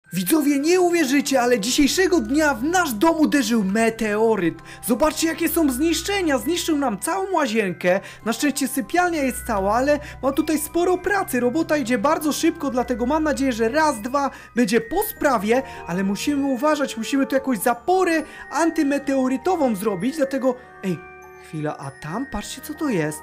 Widzowie, nie uwierzycie, ale dzisiejszego dnia w nasz dom uderzył meteoryt. Zobaczcie, jakie są zniszczenia. Zniszczył nam całą łazienkę. Na szczęście sypialnia jest cała, ale mam tutaj sporo pracy. Robota idzie bardzo szybko, dlatego mam nadzieję, że raz, dwa będzie po sprawie, ale musimy uważać, musimy tu jakąś zaporę antymeteorytową zrobić, dlatego... Ej, chwila, a tam? Patrzcie, co to jest.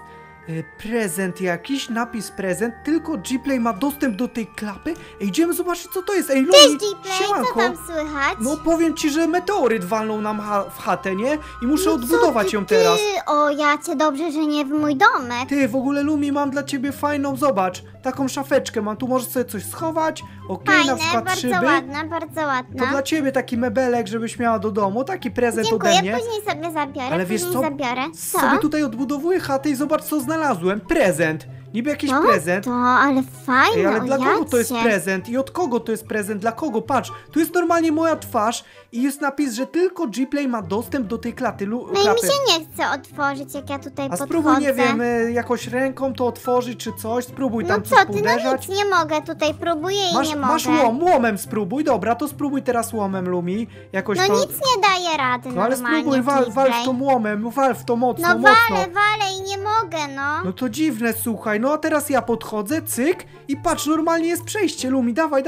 Prezent jakiś, napis prezent, tylko Gplay ma dostęp do tej klapy. Ej, idziemy zobaczyć, co to jest. Ej, Cześć Lumi, Gplay, co tam słychać? no powiem ci, że meteoryt walnął nam w chatę, nie? I muszę odbudować ją teraz. O, ja cię dobrze, że nie w mój domek. Ty, w ogóle Lumi, mam dla ciebie fajną, zobacz, taką szafeczkę mam, tu możesz sobie coś schować, okej, na Fajne, przykład bardzo szyby. ładna, bardzo ładna. To dla ciebie taki mebelek, żebyś miała do domu, taki prezent ode Dziękuję, mnie. później sobie zabiorę, Ale wiesz co? zabiorę. Co? Sobie tutaj odbudowuję chatę i zobacz, co znalazłem. Prezent. Niby jakiś No prezent. to, ale fajne, Ej, ale o dla kogo to jest jacie. prezent? I od kogo to jest prezent? Dla kogo? Patrz, tu jest normalnie moja twarz i jest napis, że tylko Gplay ma dostęp do tej klaty. No i mi się nie chce otworzyć, jak ja tutaj A podchodzę. spróbuj, nie wiem, jakoś ręką to otworzyć czy coś. Spróbuj No tam co coś ty, no uderzać. nic nie mogę, tutaj próbuję i nie mogę. Masz łomem spróbuj, dobra, to spróbuj teraz łomem, Lumi. Jakoś No to... nic nie daje rady No ale normalnie, spróbuj, wal Gplay. w tą łomem, wal w to mocno, No mocno. walę i nie mogę, no. No to dziwne, słuchaj, no a teraz ja podchodzę, cyk i patrz, normalnie jest przejście, Lumi, dawaj,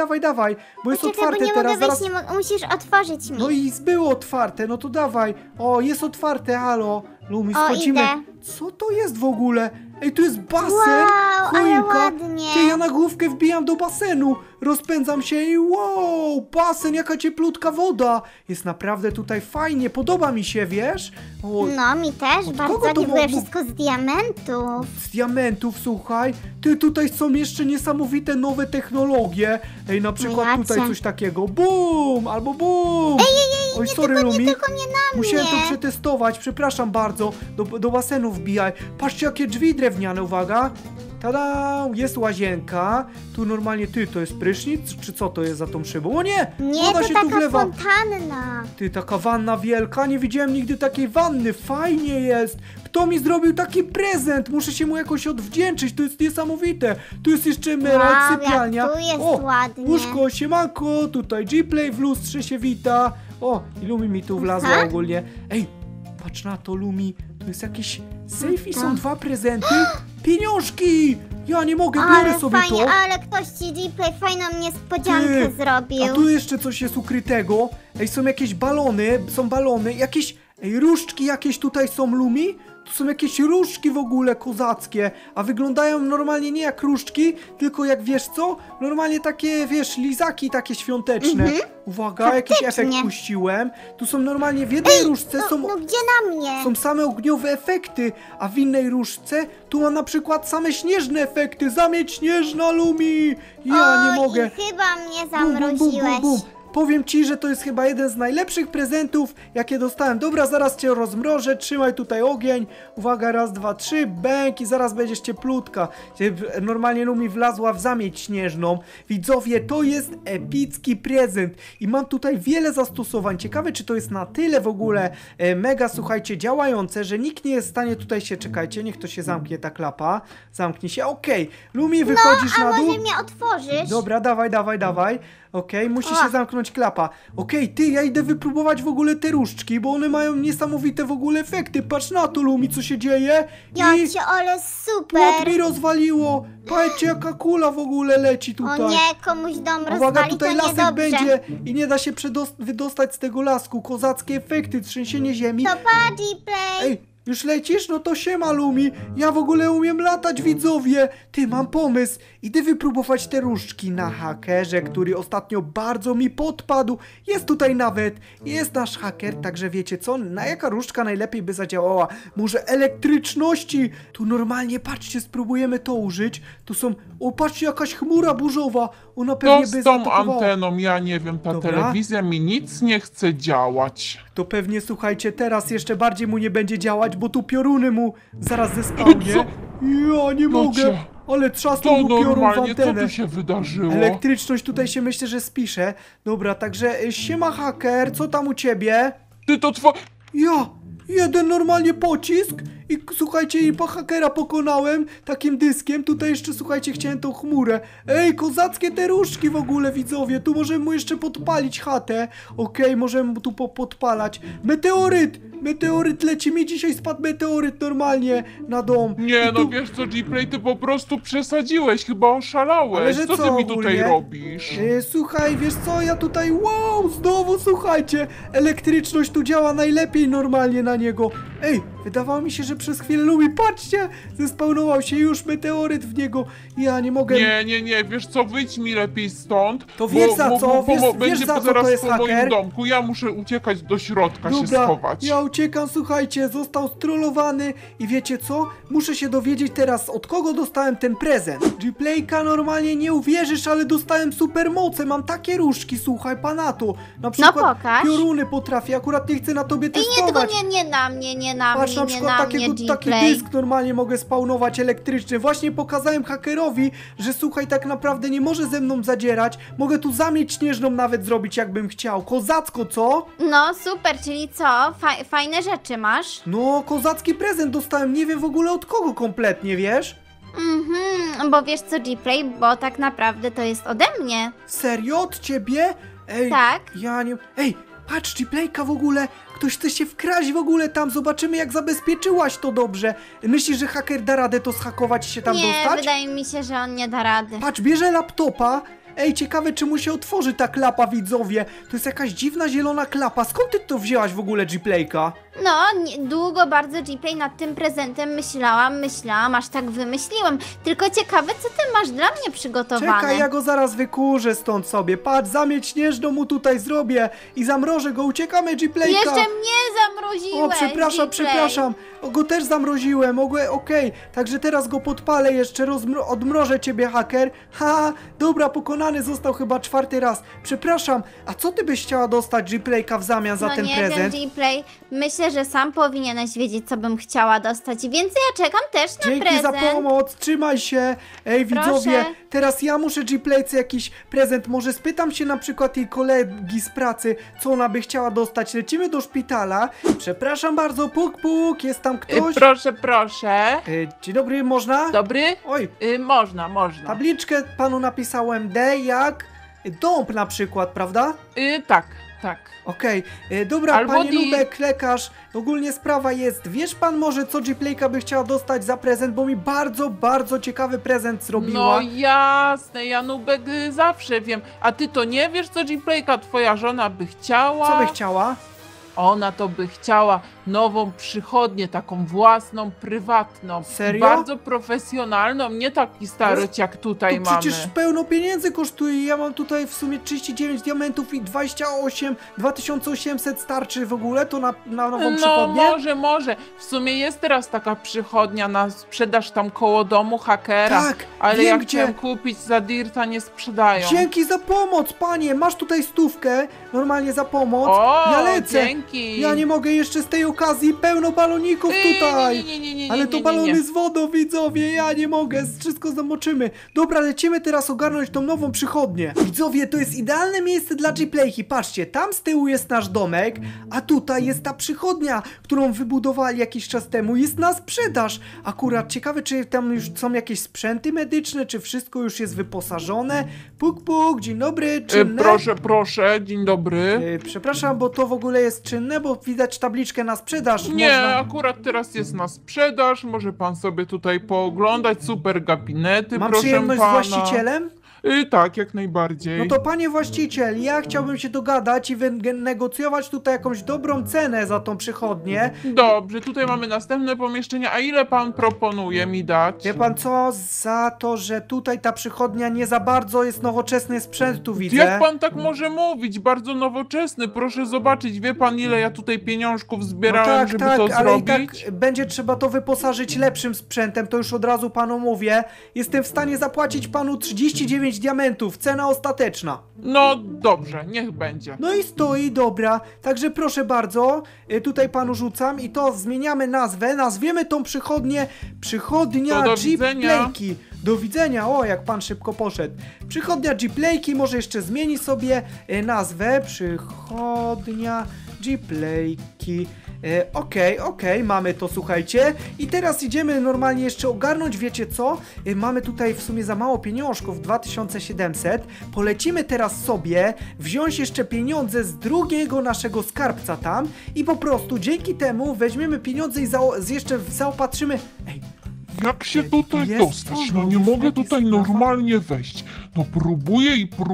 bo jest Poczekaj, otwarte bo nie teraz, mogę wejść, zaraz... nie mogę, musisz otworzyć mi. No i było otwarte, no to dawaj. O, jest otwarte, halo. Lumi, O, schodzimy. idę. Co to jest w ogóle? Ej, tu jest basen, Wow, ale choinka. ładnie. Ty, ja na główkę wbijam do basenu. Rozpędzam się i wow, basen, jaka cieplutka woda. Jest naprawdę tutaj fajnie, podoba mi się, wiesz? O, No, mi też Od bardzo, kogo to nie było mógł- wszystko z diamentów. z diamentów, słuchaj. Ty, tutaj są jeszcze niesamowite nowe technologie. Ej, na przykład jacie. tutaj coś takiego. Bum, albo bum. Oj, sorry, tylko, Lumi. nie, tylko nie na Musiałem mnie. to przetestować, przepraszam bardzo. Do basenu wbijaj. Patrzcie, jakie drzwi drewniane, uwaga. Tada, jest łazienka. Tu normalnie, to jest prysznic? Czy co to jest za tą szybą? O nie! Nie, Woda to się tu taka wlewa. fontanna. Ty, taka wanna wielka, nie widziałem nigdy takiej wanny, fajnie jest. Kto mi zrobił taki prezent? Muszę się mu jakoś odwdzięczyć, to jest niesamowite. Tu jest jeszcze emerald, Wow, sypialnia. jak tu jest O, ładnie. łóżko, siemanko, tutaj Gplay w lustrze się wita. O, i Lumi mi tu wlazła Aha. ogólnie. Ej, patrz na to, Lumi, tu jest jakiś safe i to? są 2 prezenty. Pieniążki! Ja nie mogę, biorę Ale sobie fajnie, to. ale ktoś ci Gplay fajną niespodziankę Ty, zrobił. A tu jeszcze coś jest ukrytego. Ej, są jakieś balony, jakieś... Ej, różdżki jakieś tutaj są, Lumi? Tu są jakieś różdżki w ogóle kozackie, a wyglądają normalnie nie jak różdżki, tylko jak, wiesz co? Normalnie takie, wiesz, lizaki takie świąteczne. Uwaga, jakiś Faktycznie. efekt puściłem. Tu są normalnie w jednej różdżce są... No gdzie na mnie? Są same ogniowe efekty, a w innej różdżce tu ma na przykład same śnieżne efekty. Zamieć śnieżna, Lumi! Ja nie mogę. I chyba mnie Bum, bum, bum, zamroziłeś. bum, bum. Powiem ci, że to jest chyba jeden z najlepszych prezentów, jakie dostałem. Dobra, zaraz cię rozmrożę, trzymaj tutaj ogień. Uwaga, raz, dwa, trzy, bęk i zaraz będziesz cieplutka. Normalnie Lumi wlazła w zamieć śnieżną. Widzowie, to jest epicki prezent i mam tutaj wiele zastosowań. Ciekawe, czy to jest na tyle w ogóle mega, słuchajcie, działające, że nikt nie jest w stanie tutaj się, czekajcie, niech to się zamknie ta klapa. Zamknie się, okej. Lumi, wychodzisz A na dół. może mnie otworzysz? Dobra, dawaj. Okej, musi się zamknąć klapa. Okej, ty, ja idę wypróbować w ogóle te różdżki, bo one mają niesamowite w ogóle efekty. Patrz na to, Lumi, co się dzieje. Ja I cię, ale płot super. mi rozwaliło. Patrzcie, jaka kula w ogóle leci tutaj. O nie, komuś dom Uwaga, rozwali, tutaj to lasek niedobrze. będzie i nie da się wydostać z tego lasku. Kozackie efekty, trzęsienie ziemi. To pa, Gplay. Ej, już lecisz? No to siema, Lumi. Ja w ogóle umiem latać, widzowie. Ty, mam pomysł. Idę wypróbować te różdżki na hakerze, który ostatnio bardzo mi podpadł. Jest tutaj nawet. Jest nasz haker, także wiecie co? Na jaka różdżka najlepiej by zadziałała? Może elektryczności? Tu normalnie, patrzcie, spróbujemy to użyć. Tu są... O, patrzcie, jakaś chmura burzowa. Ona pewnie To by z tą zaatakowała. anteną, ja nie wiem, ta Dobra. telewizja mi nic nie chce działać. To pewnie, słuchajcie, teraz jeszcze bardziej mu nie będzie działać, bo tu pioruny mu zaraz zespałnie. Co? Ja nie mogę, cię. ale trzasnął To mu piorun w normalnie, co antenę. tu się wydarzyło? Elektryczność tutaj się myślę, że spisze. Dobra, także siema haker, co tam u ciebie? Ty to Ja, jeden normalnie pocisk i słuchajcie, i hakera pokonałem takim dyskiem. Tutaj jeszcze, słuchajcie, chciałem tą chmurę. Ej, kozackie te różdżki w ogóle, widzowie. Tu możemy mu jeszcze podpalić chatę. Okej, możemy mu tu podpalać. Meteoryt! Meteoryt leci, mi dzisiaj spadł meteoryt normalnie na dom. Nie, I no tu... wiesz co, Gplay, ty po prostu przesadziłeś, chyba oszalałeś. Ale że Co co ty mi ogólnie? tutaj robisz? Słuchaj, wiesz co, ja tutaj, wow, znowu, słuchajcie, elektryczność tu działa najlepiej normalnie na niego. Ej, wydawało mi się, że przez chwilę lubi, patrzcie, zespawnował się już meteoryt w niego. Ja nie mogę... Nie, wiesz co, wyjdź mi lepiej stąd. To wiesz za co? Wiesz będzie za co zaraz to jest po moim haker? domku, ja muszę uciekać do środka się Dobra, schować. ja uciekam, słuchajcie, został strollowany i wiecie co? Muszę się dowiedzieć teraz, od kogo dostałem ten prezent. Gplayka, normalnie nie uwierzysz, ale dostałem supermoce, mam takie różdżki, słuchaj, panato. Na przykład pokaż. pioruny potrafię, akurat nie chcę na tobie I nie, testować. tylko nie na mnie, nie na Patrz, na mnie, nie przykład na mnie, taki Gplay. dysk normalnie mogę spawnować elektryczny. Właśnie pokazałem hakerowi, że słuchaj, tak naprawdę nie może ze mną zadzierać. Mogę tu zamieć śnieżną nawet zrobić, jakbym chciał. Kozacko, co? No super, czyli co? Fajne rzeczy masz? No, kozacki prezent dostałem, nie wiem w ogóle od kogo kompletnie, wiesz? Bo wiesz co, Gplay, bo tak naprawdę to jest ode mnie. Serio? Od ciebie? Ej, Tak. ja nie... Ej, patrz, Gplayka w ogóle, ktoś chce się wkraść w ogóle tam, zobaczymy jak zabezpieczyłaś to dobrze. Myślisz, że haker da radę to zhakować i się tam Nie, dostać? wydaje mi się, że on nie da rady. Patrz, bierze laptopa. Ej, ciekawe czy mu się otworzy ta klapa, widzowie. To jest jakaś dziwna zielona klapa. Skąd ty to wzięłaś w ogóle, Gplayka? No, długo bardzo Gplay nad tym prezentem myślałam, aż tak wymyśliłam. Tylko ciekawe, co ty masz dla mnie przygotowane. Czekaj, ja go zaraz wykurzę stąd sobie. Patrz, zamieć śnieżną mu tutaj zrobię i zamrożę go. Uciekamy, Gplayka. Jeszcze mnie zamroziłeś, O, przepraszam, Gplay. przepraszam. O, go też zamroziłem, okej. Także teraz go podpalę jeszcze, odmrożę ciebie, haker. Ha, dobra, pokonany został chyba 4. raz. Przepraszam, a co ty byś chciała dostać, Gplayka, w zamian za No ten nie prezent? wiem, Gplay, myślę, że sam powinieneś wiedzieć, co bym chciała dostać, więc ja czekam też na Dzięki prezent. za pomoc, trzymaj się. Ej, Proszę. widzowie, teraz ja muszę Gplayce jakiś prezent. Może spytam się na przykład jej kolegi z pracy, co ona by chciała dostać. Lecimy do szpitala. Przepraszam bardzo, puk, puk, jest tam ktoś? Proszę. Dzień dobry, można? Dobry? Oj, Można. tabliczkę panu napisałem D jak dąb na przykład, prawda? Tak. Okej, dobra, Albo panie di- Nubek, lekarz, ogólnie sprawa jest, wiesz pan może co Gplayka by chciała dostać za prezent, bo mi bardzo, bardzo ciekawy prezent zrobiła. No jasne, Janubek, zawsze wiem. A ty to nie wiesz, co Gplayka twoja żona by chciała? Co by chciała? Ona to by chciała nową przychodnię, taką własną, prywatną. Serio? Bardzo profesjonalną, nie taki starość jak tutaj To mamy. przecież pełno pieniędzy kosztuje, ja mam tutaj w sumie 39 diamentów i 2800 starczy w ogóle, to na nową przychodnię? Może. W sumie jest teraz taka przychodnia na sprzedaż tam koło domu hakera. Tak, ale wiem jak gdzie. chciałem kupić za dirta, nie sprzedają. Dzięki za pomoc, panie, masz tutaj 100 normalnie za pomoc, O, ja lecę. dzięki. Ja nie mogę jeszcze z tej okazji, pełno baloników tutaj. Nie, Ale to balony z wodą, widzowie, ja nie mogę, wszystko zamoczymy. Dobra, lecimy teraz ogarnąć tą nową przychodnię. Widzowie, to jest idealne miejsce dla Gplayki. Patrzcie, tam z tyłu jest nasz domek, a tutaj jest ta przychodnia, którą wybudowali jakiś czas temu. Jest na sprzedaż. Akurat ciekawe, czy tam już są jakieś sprzęty medyczne, czy wszystko już jest wyposażone. Puk, puk, dzień dobry, czynne? Proszę, dzień dobry. Przepraszam, bo to w ogóle jest czynne, bo widać tabliczkę na sprzedaż. Nie, Można... akurat teraz jest na sprzedaż, może pan sobie tutaj pooglądać, super gabinety, Mam proszę przyjemność pana. z właścicielem? Tak, jak najbardziej. No to panie właściciel, ja chciałbym się dogadać i wynegocjować tutaj jakąś dobrą cenę za tą przychodnię. Dobrze, tutaj mamy następne pomieszczenie, a ile pan proponuje mi dać? Wie pan co? Za to, że tutaj ta przychodnia nie za bardzo jest nowoczesny sprzęt, tu widzę. Jak pan tak może mówić? Bardzo nowoczesny, proszę zobaczyć, wie pan ile ja tutaj pieniążków zbierałem, żeby to ale zrobić? i tak będzie trzeba to wyposażyć lepszym sprzętem, to już od razu panu mówię. Jestem w stanie zapłacić panu 39 diamentów, cena ostateczna. No dobrze, niech będzie. No i stoi, dobra. Także proszę bardzo, tutaj panu rzucam i to zmieniamy nazwę. Nazwiemy tą przychodnię Przychodnia To do widzenia. Gplayki. do widzenia. O, jak pan szybko poszedł. Przychodnia G-Playki, może jeszcze zmieni sobie nazwę. Przychodnia G-Playki. Okej, mamy to, słuchajcie. I teraz idziemy normalnie jeszcze ogarnąć, wiecie co? Mamy tutaj w sumie za mało pieniążków, 2700. Polecimy teraz sobie wziąć jeszcze pieniądze z drugiego naszego skarbca tam i po prostu dzięki temu weźmiemy pieniądze i jeszcze zaopatrzymy... Ej, Jak się tutaj jest dostać? to, No nie jest mogę taki tutaj sprawa. normalnie wejść. No próbuję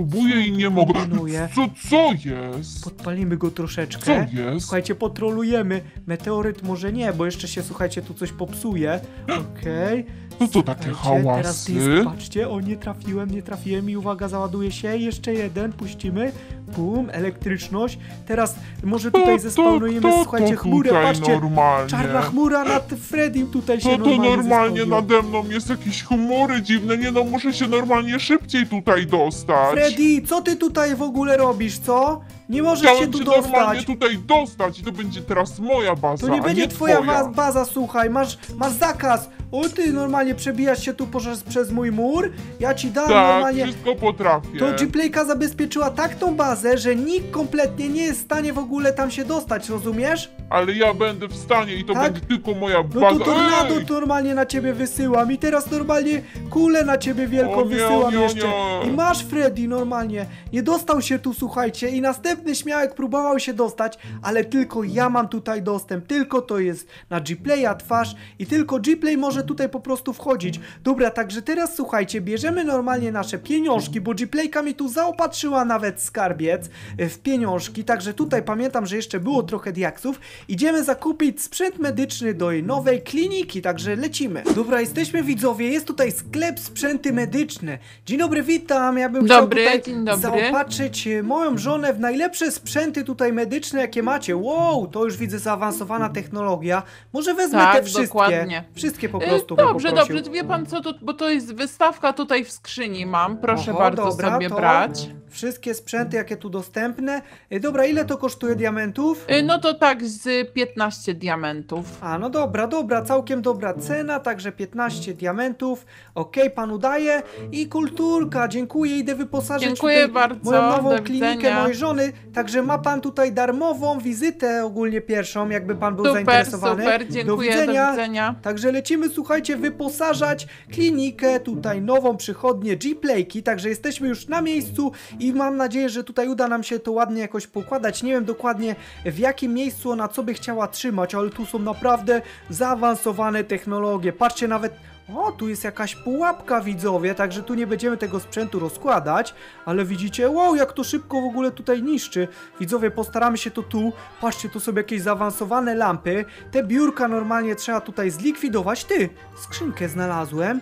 i nie mogę. kombinuję? Co jest? podpalimy go troszeczkę. Co jest? Słuchajcie, potrolujemy. Meteoryt może nie, bo jeszcze się, słuchajcie, tu coś popsuje. Okej. Co to takie Słuchajcie, teraz hałasy? dysk, patrzcie, o nie trafiłem i uwaga, załaduje się, jeszcze jeden, puścimy, bum, elektryczność, teraz może tutaj zespawnujemy, słuchajcie, chmurę, tutaj patrzcie, normalnie? czarna chmura nad Freddym tutaj się Co to normalnie zespełniła. nade mną jest jakieś chmury dziwne? Nie no, muszę się normalnie szybciej tutaj dostać. Freddy, co ty tutaj w ogóle robisz, co? Nie możesz się Chciałem tu się normalnie dostać. tutaj dostać i to będzie teraz moja baza, To nie a będzie nie twoja twoja. baza, słuchaj, masz zakaz. O, ty normalnie przebijasz się tu przez mój mur, ja ci dam Tak, normalnie... wszystko potrafię. To G-Playka zabezpieczyła tak tą bazę, że nikt kompletnie nie jest w stanie w ogóle tam się dostać, rozumiesz? Ale ja będę w stanie i to Tak? będzie tylko moja No baza. to tornado Ej! normalnie na ciebie wysyłam i teraz normalnie kulę na ciebie wielką O nie, wysyłam o nie, o jeszcze. nie. I masz Freddy normalnie. Nie dostał się tu, słuchajcie, i następny śmiałek próbował się dostać, ale tylko ja mam tutaj dostęp. Tylko to jest na G-Playa twarz i tylko G-Play może tutaj po prostu wchodzić. Dobra, także teraz słuchajcie, bierzemy normalnie nasze pieniążki, bo G-Playka mi tu zaopatrzyła nawet skarbiec w pieniążki, także tutaj pamiętam, że jeszcze było trochę diaksów. Idziemy zakupić sprzęt medyczny do jej nowej kliniki, także lecimy. Dobra, jesteśmy widzowie, jest tutaj sklep sprzęty medyczne. Dzień dobry, witam, ja bym Dobry, chciał tutaj dzień dobry. zaopatrzyć moją żonę w najlepsze sprzęty tutaj medyczne, jakie macie. Wow, to już widzę zaawansowana technologia. Może wezmę Tak, te wszystkie. dokładnie. Wszystkie po prostu bym Dobrze, poprosił. dobrze, wie pan co, bo to jest wystawka tutaj w skrzyni mam, proszę Oho, bardzo dobra, sobie to brać. Wszystkie sprzęty, jakie tu dostępne. Dobra, ile to kosztuje diamentów? No to tak z 15 diamentów. A, no dobra, całkiem dobra cena, także 15 diamentów. Okej, panu daję. I kulturka, dziękuję, idę wyposażyć Dziękuję tutaj bardzo, moją nową do klinikę widzenia. mojej żony. Także ma pan tutaj darmową wizytę, ogólnie pierwszą, jakby pan był Super, zainteresowany. super, dziękuję, do widzenia. Także lecimy, słuchajcie, wyposażać klinikę, tutaj nową przychodnię G-Playki, także jesteśmy już na miejscu i mam nadzieję, że tutaj uda nam się to ładnie jakoś poukładać. Nie wiem dokładnie w jakim miejscu ona co by chciała trzymać, ale tu są naprawdę zaawansowane technologie. Patrzcie, nawet... O, tu jest jakaś pułapka, widzowie, także tu nie będziemy tego sprzętu rozkładać, ale widzicie, wow, jak to szybko w ogóle tutaj niszczy. Widzowie, postaramy się to tu, patrzcie, tu są jakieś zaawansowane lampy, te biurka normalnie trzeba tutaj zlikwidować. Ty, skrzynkę znalazłem,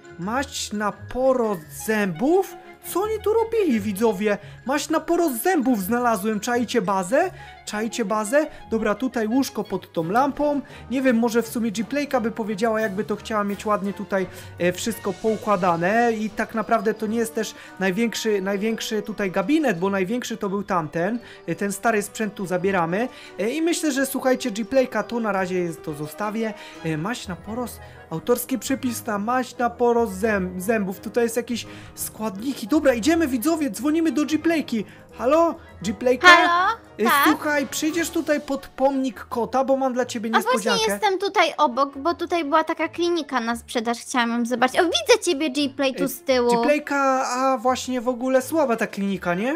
maść na porost zębów? Co oni tu robili, widzowie? Maść na porost zębów znalazłem, czajcie bazę? Czajcie bazę? Dobra, tutaj łóżko pod tą lampą. Nie wiem, może w sumie G-Playka by powiedziała, jakby to chciała mieć ładnie tutaj wszystko poukładane. I tak naprawdę to nie jest też największy tutaj gabinet, bo największy to był tamten. Ten stary sprzęt tu zabieramy. I myślę, że słuchajcie, G-Playka tu na razie to zostawię. Maść na porost... Autorski przepis na maść na porost zębów. Tutaj jest jakieś składniki. Dobra, idziemy, widzowie, dzwonimy do G-Playki. Halo? G-Playka? Halo? Tak? Słuchaj, przyjdziesz tutaj pod pomnik kota, bo mam dla ciebie A właśnie niespodziankę. jestem tutaj obok, bo tutaj była taka klinika na sprzedaż, chciałam ją zobaczyć. O, widzę ciebie, G-Play, tu z tyłu. G-Playka, a właśnie w ogóle słaba ta klinika, nie?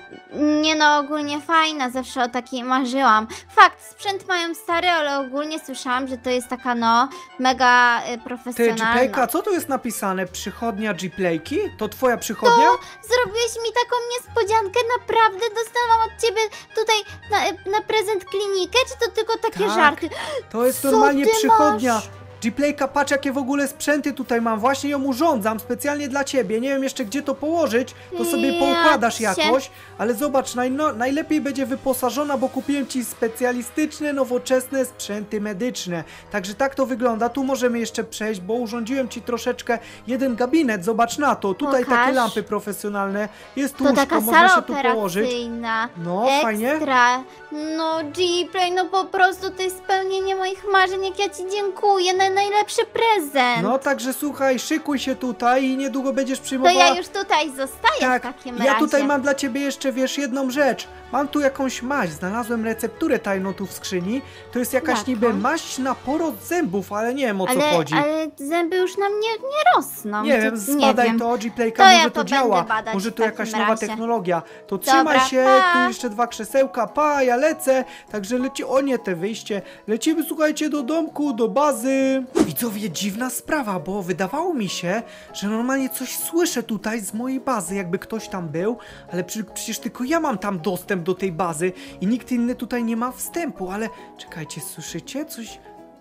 Nie no, ogólnie fajna, zawsze o takiej marzyłam. Fakt, sprzęt mają stary, ale ogólnie słyszałam, że to jest taka no, mega Ty, profesjonalna. G-Playka, co tu jest napisane? Przychodnia G-Playki? To twoja przychodnia? Zrobiłeś mi taką niespodziankę, naprawdę dostałam od ciebie tutaj na prezent klinikę, czy to tylko takie Tak. żarty? To jest Co normalnie ty przychodnia. masz? G-Playka, patrz jakie w ogóle sprzęty tutaj mam, właśnie ją urządzam specjalnie dla ciebie, nie wiem jeszcze gdzie to położyć, to sobie Ja poukładasz cię- jakoś, ale zobacz, najlepiej będzie wyposażona, bo kupiłem ci specjalistyczne, nowoczesne sprzęty medyczne, także tak to wygląda, tu możemy jeszcze przejść, bo urządziłem ci troszeczkę jeden gabinet, zobacz na to, tutaj Pokaż. takie lampy profesjonalne, jest tu To łóżko, taka można sala się tu położyć. operacyjna. No, fajnie. Ekstra. No, G-Play, no po prostu to jest spełnienie moich marzeń, jak ja ci dziękuję. najlepszy prezent. No także słuchaj, szykuj się tutaj i niedługo będziesz To przyjmowała... ja już tutaj zostaję Tak, w takim ja razie. tutaj mam dla ciebie jeszcze, wiesz, jedną rzecz. Mam tu jakąś maść, znalazłem recepturę tajną tu w skrzyni. To jest jakaś Jaką? niby maść na porost zębów, ale nie wiem o co ale, chodzi. ale zęby już nam nie rosną. Nie to, wiem, nie spadaj wiem. to, G-Playka, To ja może to to działa. będę badać Może w to jakaś takim nowa razie. technologia. To Dobra, trzymaj się, pa. tu jeszcze 2 krzesełka, pa, ja lecę. Także leci, o nie, te wyjście. Lecimy, słuchajcie, do domku, do bazy. Widzowie, dziwna sprawa, bo wydawało mi się, że normalnie coś słyszę tutaj z mojej bazy, jakby ktoś tam był, ale przecież tylko ja mam tam dostęp do tej bazy i nikt inny tutaj nie ma wstępu, ale czekajcie, słyszycie? Coś...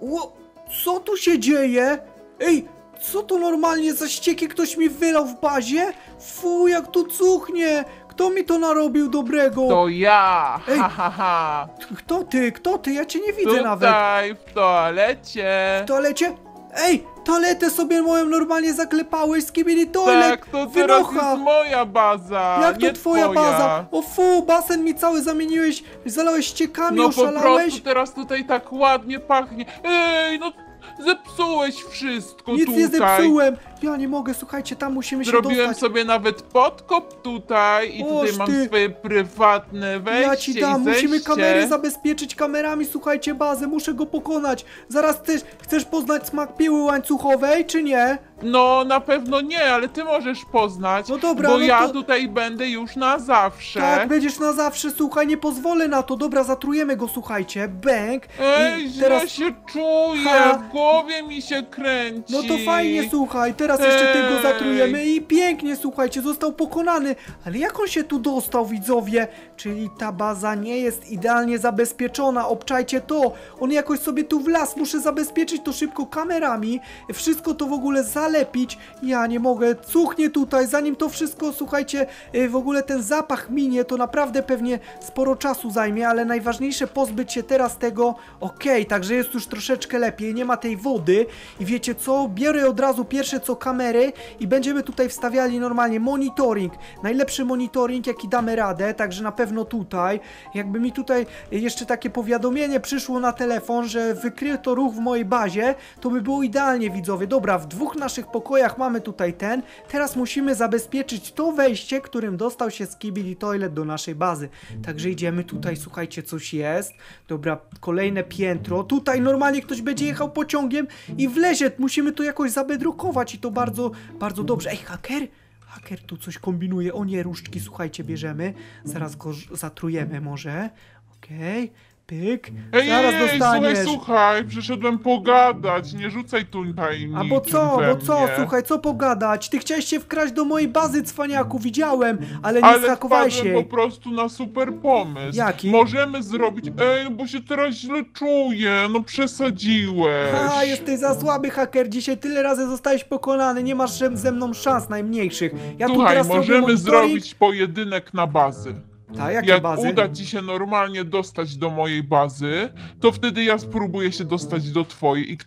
Co tu się dzieje? Ej, co to normalnie za ścieki ktoś mi wylał w bazie? Fu, jak tu cuchnie! Kto mi to narobił dobrego? To ja! Ej. Ha, ha, ha! Kto ty? Kto ty? Ja cię nie widzę nawet. Tutaj, w toalecie! W toalecie? Ej, toaletę sobie moją normalnie zaklepałeś, skibidi toilet, Tak, to teraz wynocha. jest moja baza! Jak to nie twoja twoja. baza? O fu, basen mi cały zamieniłeś, zalałeś ściekami, No po oszalałeś. prostu teraz tutaj tak ładnie pachnie. Ej, no zepsułeś wszystko Nic tutaj. nie zepsułem. Ja nie mogę, słuchajcie, tam musimy się Zrobiłem dostać. sobie nawet podkop tutaj i tutaj Oż mam ty. swoje prywatne wejście Ja ci dam, i musimy zejście. kamery zabezpieczyć kamerami, słuchajcie, bazę, muszę go pokonać. Zaraz chcesz poznać smak piły łańcuchowej, czy nie? No na pewno nie, ale ty możesz poznać, No dobra, bo no ja to- tutaj będę już na zawsze. Tak, będziesz na zawsze, słuchaj, nie pozwolę na to. Dobra, zatrujemy go, słuchajcie, bęk. Ej, I źle teraz... się czuję, Ha. w głowie mi się kręci. No to fajnie, słuchaj, teraz jeszcze tego Ej. zatrujemy i pięknie, słuchajcie, został pokonany. Ale jak on się tu dostał, widzowie? Czyli ta baza nie jest idealnie zabezpieczona, obczajcie to. On jakoś sobie tu wlazł, muszę zabezpieczyć to szybko kamerami, wszystko to w ogóle zalepić. Ja nie mogę, cuchnie tutaj, zanim to wszystko, słuchajcie, w ogóle ten zapach minie, to naprawdę pewnie sporo czasu zajmie, ale najważniejsze pozbyć się teraz tego. Okej, także jest już troszeczkę lepiej, nie ma tej wody i wiecie co, biorę od razu pierwsze co kamery i będziemy tutaj wstawiali normalnie monitoring, najlepszy monitoring jaki damy radę, także na pewno tutaj, jakby mi tutaj jeszcze takie powiadomienie przyszło na telefon, że wykryto ruch w mojej bazie, to by było idealnie, widzowie. Dobra, w 2 naszych pokojach mamy tutaj ten, teraz musimy zabezpieczyć to wejście, którym dostał się Skibidi Toilet do naszej bazy, także idziemy tutaj, słuchajcie, coś jest, dobra, kolejne piętro, tutaj normalnie ktoś będzie jechał pociągiem i wlezie, musimy to jakoś zabedrukować i to bardzo, bardzo dobrze. Ej, haker? Haker tu coś kombinuje, o nie, różdżki, słuchajcie, bierzemy, zaraz go zatrujemy może, okej. Pyk, Ej, zaraz dostaniesz. słuchaj, przyszedłem pogadać, nie rzucaj tutaj A niczym bo co, we bo co, mnie. słuchaj, co pogadać? Ty chciałeś się wkraść do mojej bazy, cwaniaku, widziałem, ale nie Ale zhakowałeś wpadłem jej. po prostu na super pomysł. Jaki? Możemy zrobić... Ej, bo się teraz źle czuję, no przesadziłeś. Ha, jesteś za słaby, haker, dzisiaj tyle razy zostałeś pokonany, nie masz ze mną szans najmniejszych. Ja tu Słuchaj, teraz robię możemy monitoring. zrobić pojedynek na bazy. Tak, jakie Jak bazy? uda ci się normalnie dostać do mojej bazy, to wtedy ja spróbuję się dostać do twojej i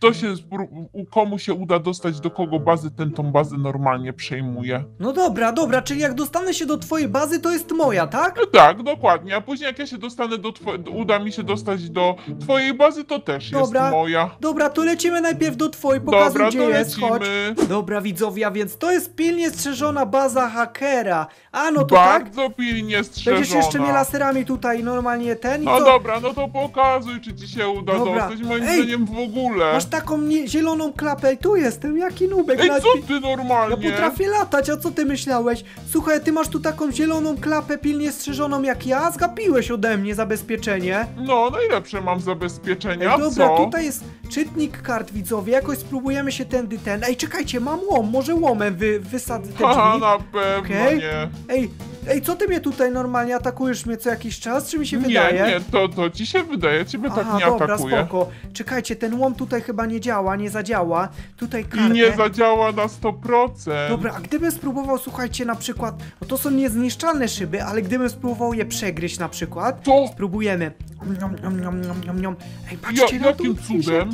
komu się uda dostać do kogo bazy, ten tą bazę normalnie przejmuje. No dobra, dobra, czyli jak dostanę się do twojej bazy, to jest moja, tak? Tak, dokładnie, a później jak ja się dostanę uda mi się dostać do twojej bazy, to też Dobra. jest moja. Dobra, to lecimy najpierw do twojej, pokazuj Dobra, gdzie to jest, chodź. lecimy. Dobra, widzowie, a więc to jest pilnie strzeżona baza hakera. A no to tak? Bardzo pilnie strzeżona. Będziesz jeszcze mnie laserami tutaj normalnie ten i No co? dobra, no to pokazuj, czy ci się uda Dobra. dostać, moim Ej, zdaniem w ogóle. Masz taką zieloną klapę i tu jestem, jaki nubek. Ej, nawet co mi- ty Ja normalnie? potrafię latać, a co ty myślałeś? Słuchaj, ty masz tu taką zieloną klapę pilnie strzeżoną jak ja, zgapiłeś ode mnie zabezpieczenie. No, najlepsze mam zabezpieczenia, Ej, dobra, co? tutaj jest czytnik kart, widzowie, jakoś spróbujemy się tędy ten. Ej, czekajcie, mam łom, może łomem wysadzę te Haha, drzwi. na pewno Okej. nie. Ej, co ty mnie tutaj normalnie atakujesz mnie co jakiś czas, czy mi się Nie, wydaje? nie, to ci się wydaje, ciebie tak Aha, nie dobra, atakuje. spoko. Czekajcie, ten łom tutaj chyba nie działa, nie zadziała. Tutaj I kartę. nie zadziała na 100%. Dobra, a gdybym spróbował, słuchajcie, na przykład, no to są niezniszczalne szyby, ale gdybym spróbował je przegryźć na przykład, To spróbujemy. Ej, patrzcie na to. Jakim cudem?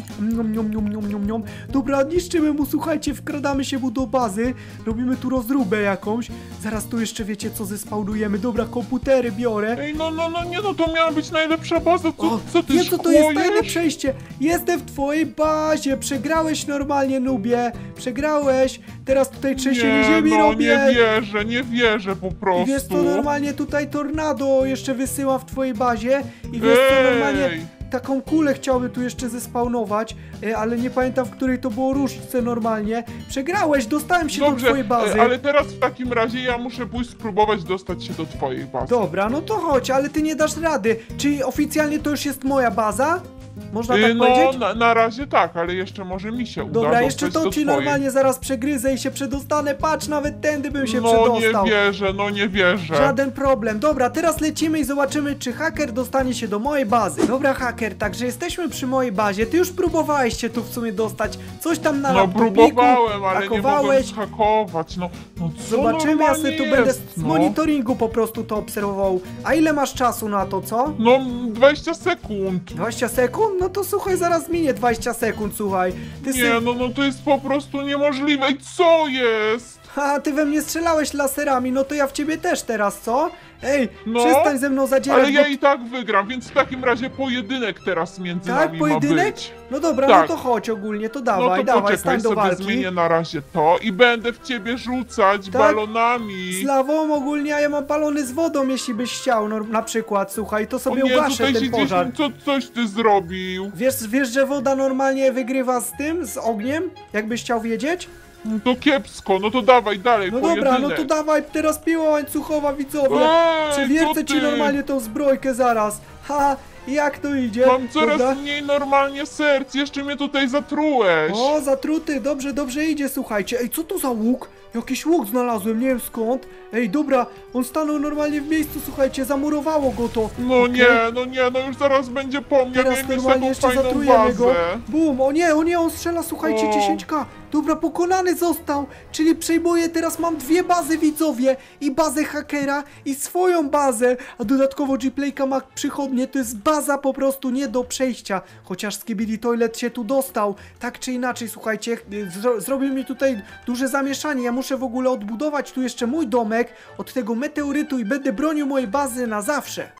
Dobra, niszczymy mu, słuchajcie, wkradamy się mu do bazy, robimy tu rozróbę jakąś. Zaraz tu jeszcze wiecie co zespawnujemy. Dobra, komputery biorę. Ej, no to miała być najlepsza baza, co ty wiem co to jest tajne szkłojesz? przejście. Jestem w twojej bazie. Przegrałeś normalnie, nubie. Przegrałeś. Teraz tutaj trzęsienie ziemi robię. Nie wierzę po prostu. I wiesz co, normalnie tutaj tornado jeszcze wysyłam w twojej bazie. I wiesz co, normalnie taką kulę chciałbym tu jeszcze zespawnować, ale nie pamiętam w której to było różdżce normalnie. Przegrałeś, dostałem się do twojej bazy. Ale teraz w takim razie ja muszę pójść spróbować dostać się do twojej bazy. Dobra, no to chodź, ale ty nie dasz rady. Czy oficjalnie to już jest moja baza? Można tak powiedzieć? Na razie tak, ale jeszcze może mi się uda Dobra, dostać jeszcze to do ci twojej. normalnie zaraz przegryzę i się przedostanę. Patrz, nawet tędy bym się przedostał. Nie wierzę. Żaden problem. Dobra, teraz lecimy i zobaczymy, czy haker dostanie się do mojej bazy. Dobra, haker, także jesteśmy przy mojej bazie. Ty już próbowałeś się tu w sumie dostać. Coś tam na laptopiku próbowałem, ale hakowałeś. nie mogłem zhakować. No co Zobaczymy, ja sobie tu będę jest, z monitoringu po prostu to obserwował. A ile masz czasu na to, co? No 20 sekund. 20 sekund? No to słuchaj, zaraz minie 20 sekund, słuchaj. Ty No to jest po prostu niemożliwe. I co jest? Ha, ty we mnie strzelałeś laserami, no to ja w ciebie też teraz, co? Ej, No, przestań ze mną zadzierać, Ale ja bo... i tak wygram, więc w takim razie pojedynek teraz między Tak, nami pojedynek? ma być. No dobra, Tak. no to chodź ogólnie, to No dawaj, to dawaj, poczekaj, stań do sobie walki. zmienię na razie to i będę w ciebie rzucać Tak? balonami. Z lawą ogólnie, a ja mam balony z wodą, jeśli byś chciał, no, na przykład, słuchaj, to O sobie nie, ugaszę tutaj ten się pożar. coś ty zrobił. Wiesz, że woda normalnie wygrywa z tym, z ogniem? Jakbyś chciał wiedzieć? No to kiepsko, no to dawaj dalej, No pojedynek. dobra, no to dawaj, teraz piła łańcuchowa, widzowie. Ej, Przewiercę co ci ty? normalnie tą zbrojkę zaraz. Ha, jak to idzie? Mam coraz Dobra? mniej normalnie serc, jeszcze mnie tutaj zatrułeś. O, zatruty, dobrze, dobrze idzie, słuchajcie. Ej, co to za łuk? Jakiś łuk znalazłem, nie wiem skąd. Ej, dobra, on stanął normalnie w miejscu, słuchajcie, zamurowało go to. No Okej. no już zaraz będzie po mnie, Teraz miałem mieć normalnie taką jeszcze fajną zatrujemy bazę. go. Bum, o nie, on strzela, słuchajcie, O. 10k. Dobra, pokonany został, czyli przejmuję, teraz mam dwie bazy, widzowie. I bazę hakera, i swoją bazę. A dodatkowo Gplayka ma przychodnie, to jest baza po prostu nie do przejścia. Chociaż Skibidi Toilet się tu dostał. Tak czy inaczej, słuchajcie, zrobił mi tutaj duże zamieszanie. Ja muszę w ogóle odbudować tu jeszcze mój domek od tego meteorytu i będę bronił mojej bazy na zawsze.